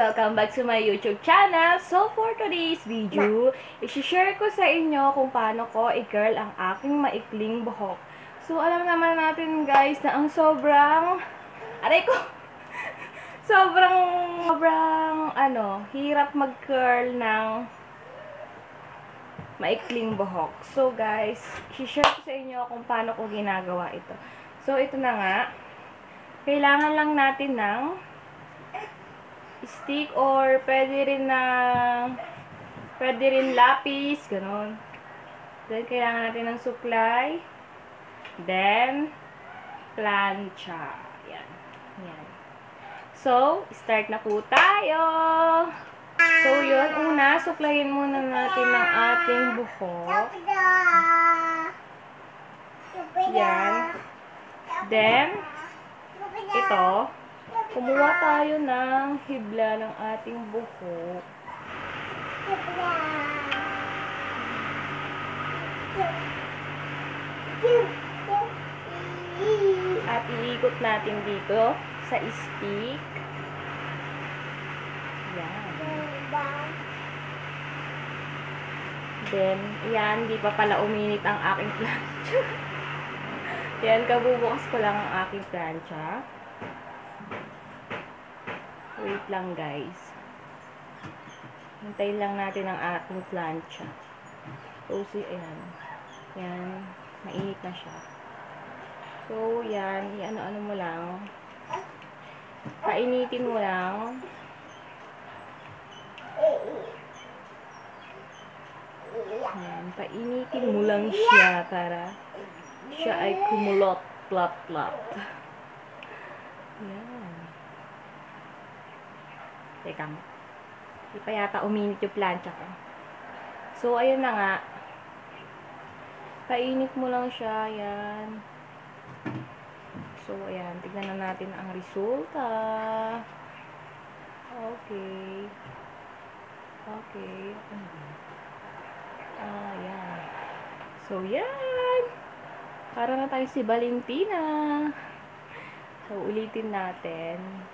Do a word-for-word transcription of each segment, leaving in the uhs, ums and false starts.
Welcome back to my YouTube channel. So, for today's video, i-share ko sa inyo kung paano ko i-curl ang aking maikling buhok. So, alam naman natin guys na ang sobrang, aray ko, sobrang, sobrang, ano, hirap mag-curl ng maikling buhok. So, guys, i-share ko sa inyo kung paano ko ginagawa ito. So, ito na nga. Kailangan lang natin ng stick or pwede rin na pwede rin lapis, ganun. Then, kailangan natin ng suklay. Then, plancha. Yan. Yan. So, start na po tayo. So, yun. Una, suklayin muna natin ng ating buhok. Yan. Then, ito, kumuha tayo ng hibla ng ating buhok. At iikot natin dito sa stick. Yan. Then, yan, di pa pala uminit ang aking plancha. Yan, kabubukas ko lang ang aking plancha. Wait lang guys. Hintayin lang natin ang ating plancha. So, si, ayan. Yan. Mainit na siya. So, yan. I-ano-ano mo lang. Painitin mo lang. Yan. Painitin mo lang siya para siya ay kumulot. Plot-plot. Yan. Teka mo. Di pa yata uminit yung plancha ko. So, ayun na nga. Painit mo lang siya. Ayan. So, ayan. Tignan na natin ang resulta. Okay. Okay. Ah, ayan. So, yan. Para na tayo si Valentina. So, ulitin natin.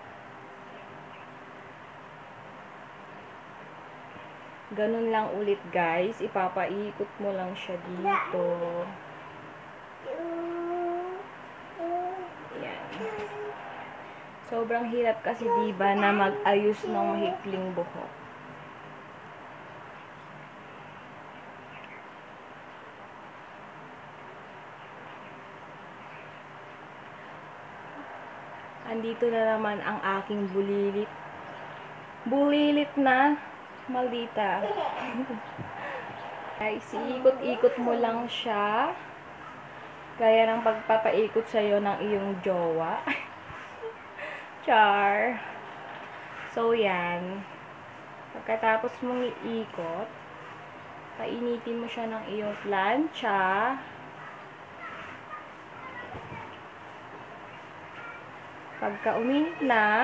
Ganun lang ulit guys. Ipapaikot mo lang siya dito. Ayan. Sobrang hirap kasi diba na mag-ayos ng mahikling buhok. Andito na naman ang aking bulilit. Bulilit na. Maldita. Guys, iikot-ikot mo lang siya. Gaya ng pagpapaikot sa'yo ng iyong jowa. Char. So, yan. Pagkatapos mong iikot, painitin mo siya ng iyong plancha. Pagka uminit na,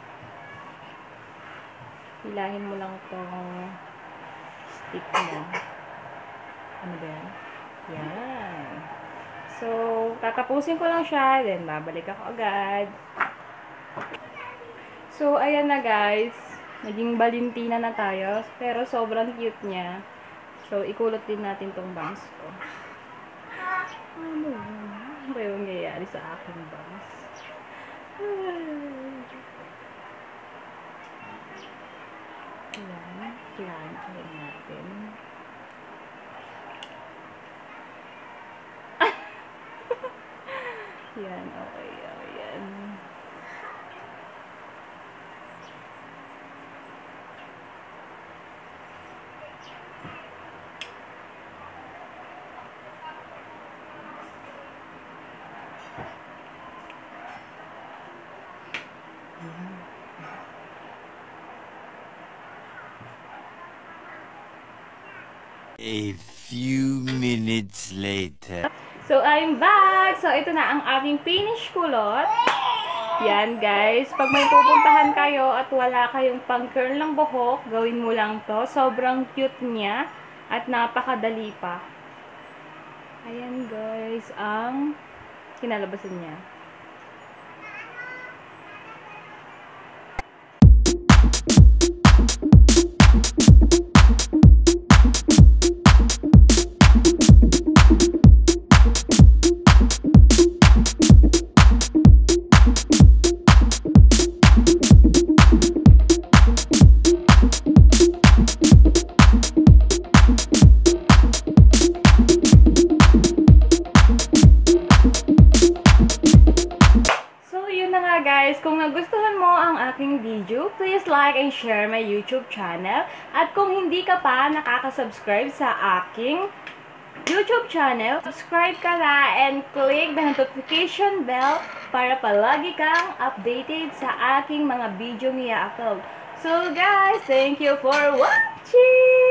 hilahin mo lang tong stick mo. Ano ba yan? Yan. So, tatapusin ko lang siya. Then, babalik ako agad. So, ayan na guys. Naging Valentina na tayo. Pero, sobrang cute niya. So, ikulot din natin tong bangs ko. Ano ba? Ano ba yung nangyayari sa aking bangs? Ayan, planchahin natin. Yan, okay, ayan. Ayan. A few minutes later. So, I'm back! So, ito na ang aking finish kulot. Yan, guys. Pag may pupuntahan kayo at wala kayong pang-curl ng buhok, gawin mo lang to. Sobrang cute niya at napakadali pa. Ayan, guys, ang kinalabasan niya. and share my YouTube channel. At kung hindi ka pa nakaka-subscribe sa aking YouTube channel, subscribe ka na and click the notification bell para palagi kang updated sa aking mga video niya upload. So guys, thank you for watching!